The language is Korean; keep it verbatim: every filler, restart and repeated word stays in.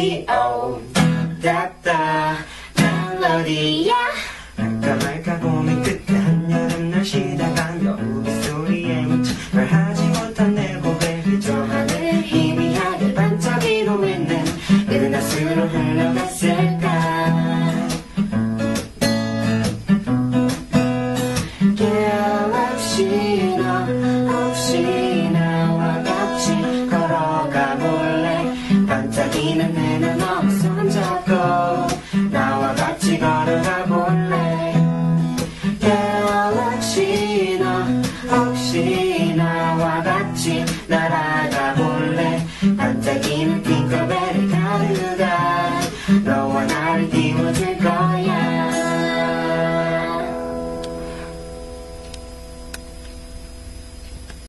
라디오 따따 멜로디야. 할까 말까 고민 끝에 한여름날 쉬다가 여우기 소리에 묻혀 말하지 못한 내 고백을 저 하늘 희미하게 반짝이고 있는 그는 낯으로 흘러갔을까. 깨어 없이 너 없이